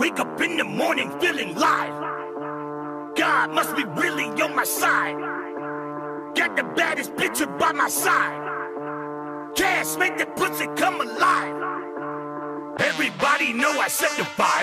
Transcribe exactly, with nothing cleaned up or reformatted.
wake up in the morning feeling live. God must be really on my side. Got the baddest bitch by my side. Cash make the pussy come alive. Everybody know I set the fire.